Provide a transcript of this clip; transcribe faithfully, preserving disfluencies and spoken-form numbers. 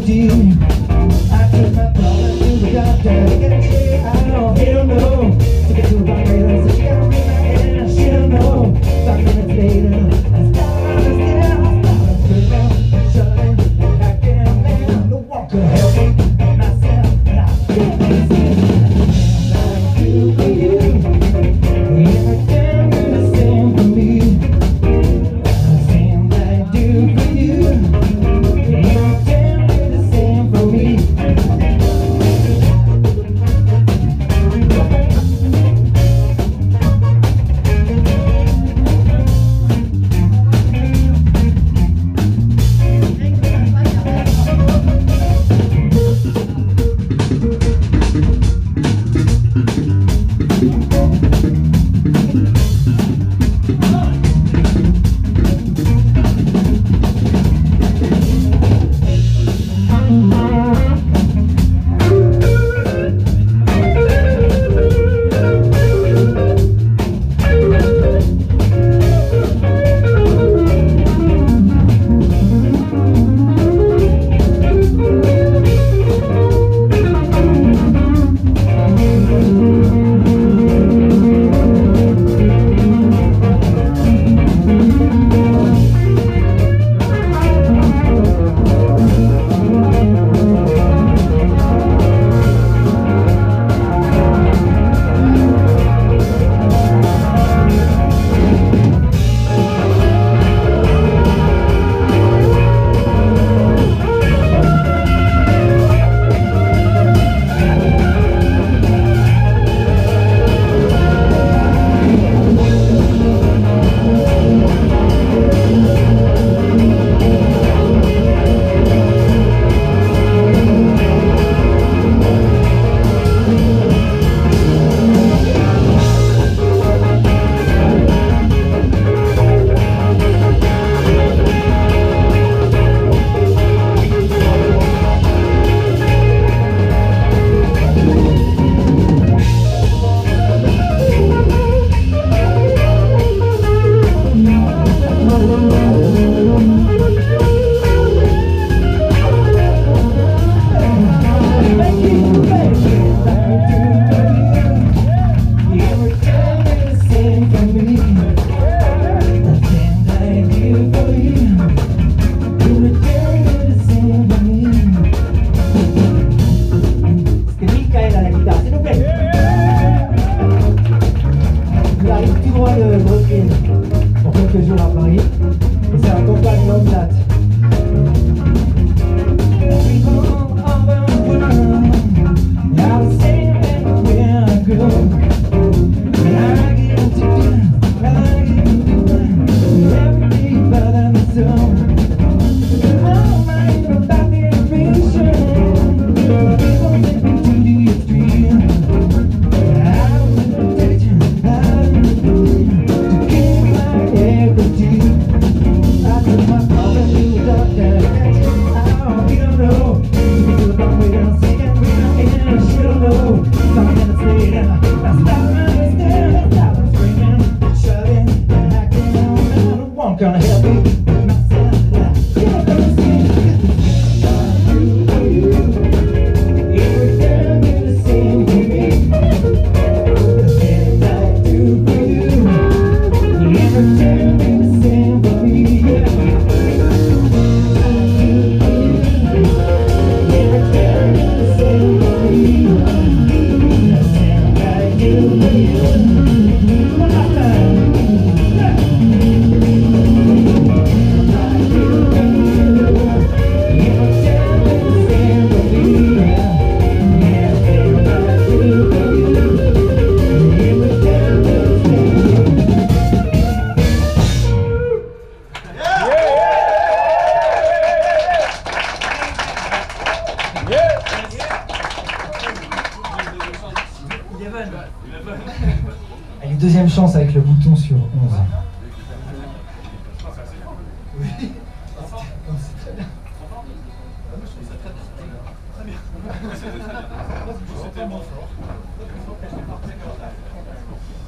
do. I took my daughter to the doctor, they gotta say I don't, they don't know. To get to the vibrator, so she gotta read my head, she don't know. Five minutes later, I start understand, I start screaming, shouting, acting man. No one could help me, myself, and I can't understand. I do for you, everything you're the same for me. The same I do for you, everything you're the same for me. Allez, deuxième chance avec le bouton sur onze. Oui. C'était tellement fort.